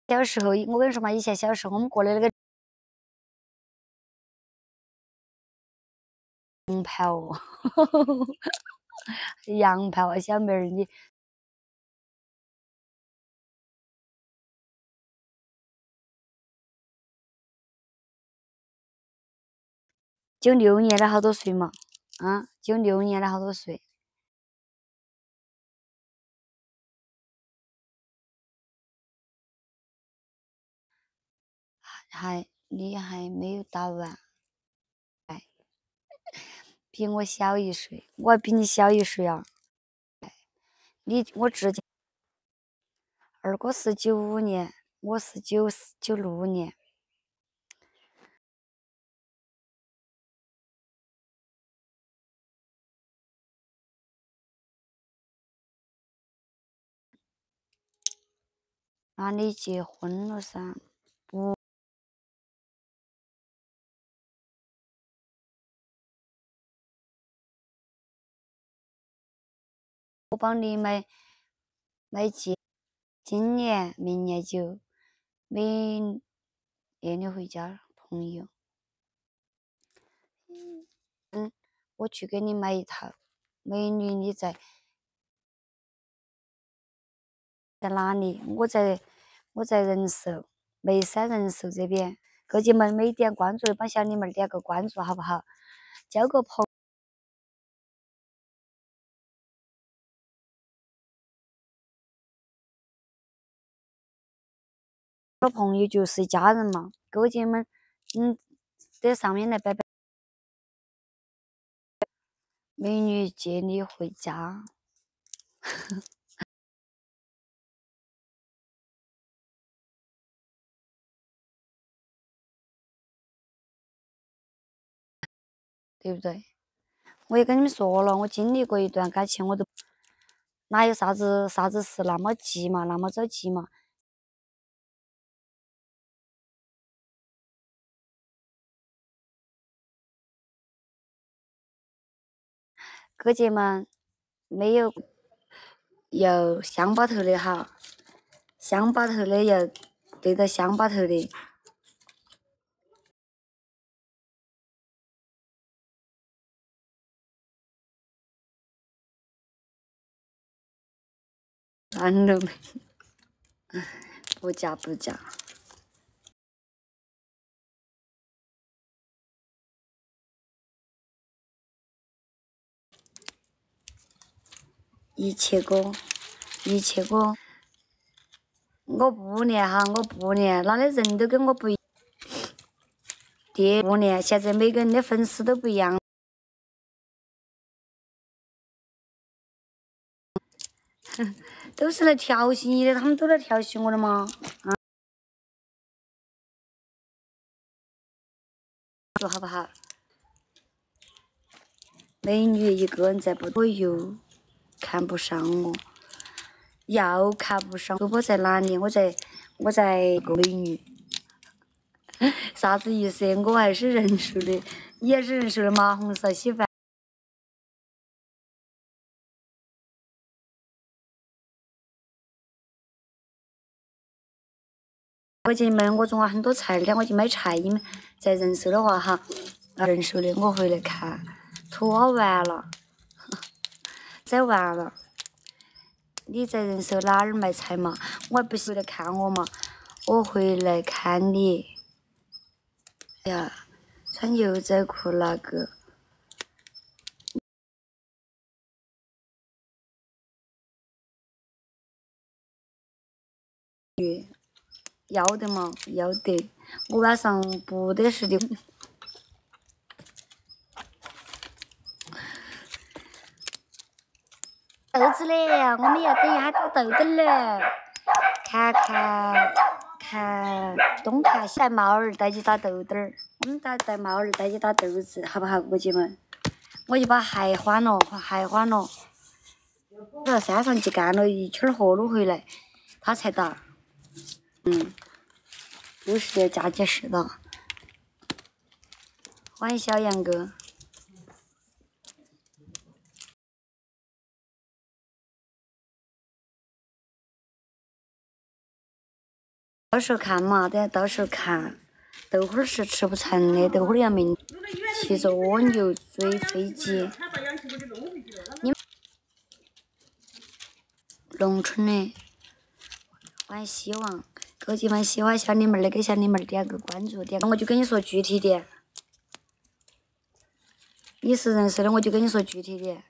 小时候，我跟你说嘛，以前小时候我们过的那个洋炮，洋炮啊，小妹儿你96年的好多岁嘛？啊，96年的好多岁？你还没有打完，比我小1岁，我还比你小1岁啊！我直接二哥是95年，我是96年。那你结婚了噻？不，我帮你买今年、明年酒，明年你回家同意哦。我去给你买一套。美女，你在哪里？我在仁寿，眉山仁寿这边。哥姐们没点关注的，帮小妮们点个关注好不好？交个朋友就是一家人嘛。哥姐们，在上面来拜拜。美女接你回家。对不对？我也跟你们说了，我经历过一段感情，我都哪有啥子事那么急嘛，那么着急嘛。哥姐们，没有要乡巴头的哈，乡巴头的要对着乡巴头的。完了没？不嫁不嫁。一切哥，我不练哈，我不练，哪的人都跟我不一样。不练，现在每个人的粉丝都不一样。都是来调戏你的，他们都来调戏我的吗？说好不好？美女一个人在不多又看不上我，要看不上。主播在哪里？我在个美女。啥子意思？我还是仁寿的，你也是仁寿的马红苕稀饭。哥姐们，我种了很多菜的，我去买菜。你们在仁寿的话哈，仁寿的我回来看，拖完了，宰完了。你在仁寿哪儿卖菜嘛？我还不是回来看我嘛？我回来看你。呀，穿牛仔裤那个。要得嘛，要得。我晚上不得事的。豆子嘞，我们要等一下打豆豆了。看东看西，带猫儿带去打豆豆儿。我们带猫儿带去打豆子，好不好，哥姐们？我就把鞋换了，到山上去干了一圈活路回来，他才打。都是嫁接式的。欢迎小杨哥。 到时候看嘛，等下到时候看。豆花儿是吃不成的，豆花儿要明骑着蜗牛追飞机。你农村的，玩希望，各地方喜欢小李妹儿的，给小李妹儿点个关注，点我就跟你说具体点。你是认识的，我就跟你说具体点。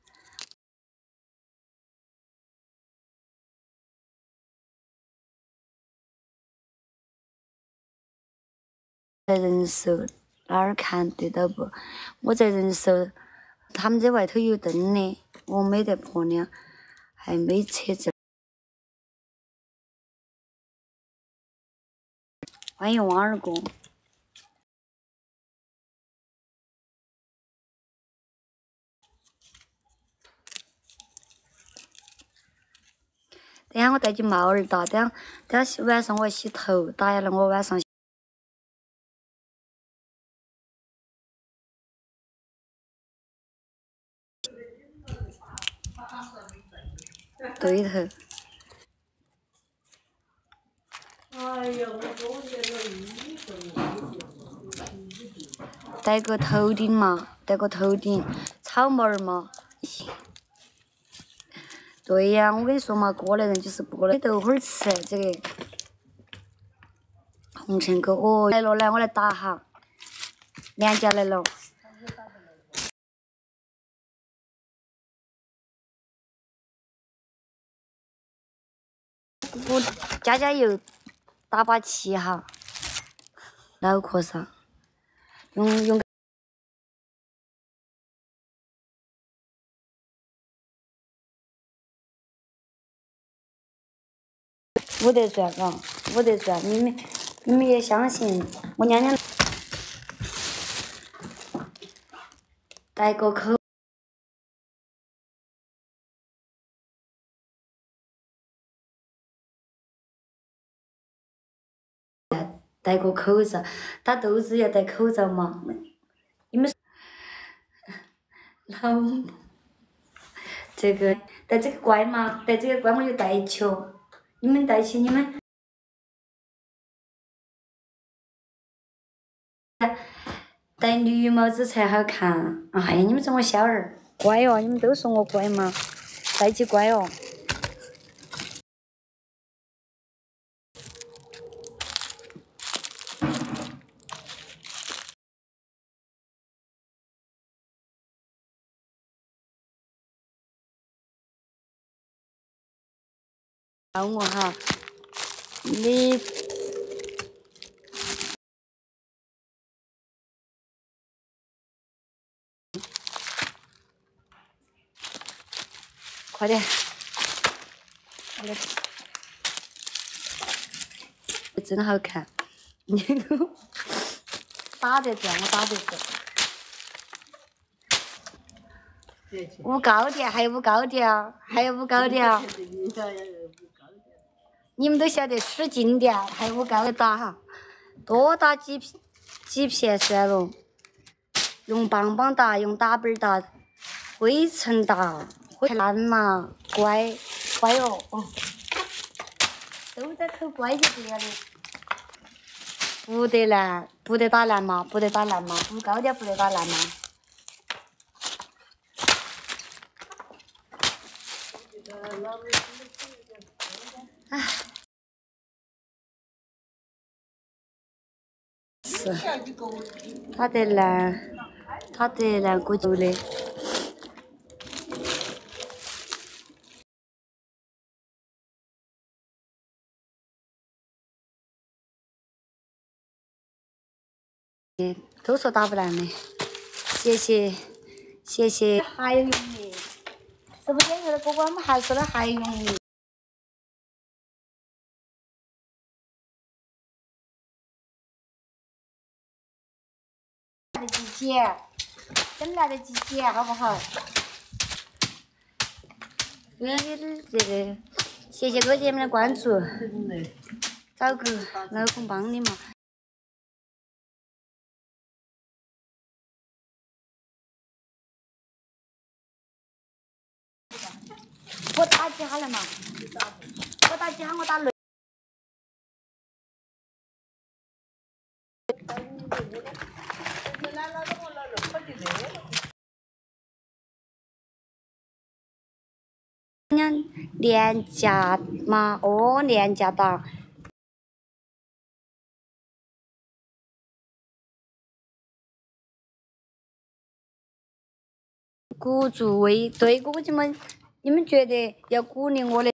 在人寿哪儿看对到不？我在人寿，他们这外头有灯的，我没得婆娘，还没车子。欢迎汪二哥。等下我带起帽儿打，等下晚上我要洗头，打下来我晚上。对头。哎呀，我多年了，戴个头顶嘛，戴个头顶，草帽儿嘛。对呀，我跟你说嘛，过来人就是过来豆花儿吃这个。红尘哥，哦，来了，来我来打哈，链家来了。我加油，打把气哈，脑壳上，用。五得赚嘎，五得赚，你们也相信我娘娘戴个口。戴个口罩，打豆子要戴口罩嘛？你们老这个戴这个乖吗？戴这个乖我就戴球，你们戴起你们戴绿帽子才好看。哎呀，你们这么小儿乖哦，你们都说我乖嘛，戴起乖哦。我哈，你快点，真好看，打得转，我打得转。无高调，还有无高调，还有无高调。你们都晓得使劲点，还有无高调打哈，多打几片算了。用棒棒打，用打板打，灰尘打，太烂嘛，乖哦，都在偷乖就对了的。不得烂，不得打烂嘛，不得打烂嘛，无高调不得打烂嘛。唉，是，打得烂过久的。都说打不烂的，谢谢，还有用的，直播间头的哥哥们还说的还用的。来得及剪，真来得及剪，好不好？这个，谢谢哥姐们的关注，找个老公帮你嘛。我打几下来嘛？我打几下，我打。 年假吗？哦，年假档。鼓助为对，你们觉得要鼓励我的？